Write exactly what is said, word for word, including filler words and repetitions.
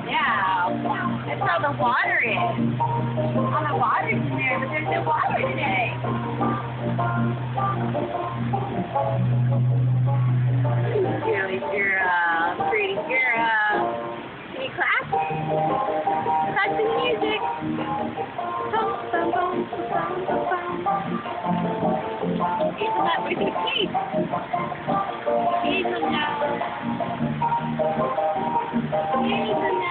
Yeah. That's how the water is. All the water's in there, but there's no water today. Really girl, pretty girl. Can you clap? Clap the music. Bum, bum, bum, bum, bum, bum. Isn't that with your teeth? Isn't that? Isn't that?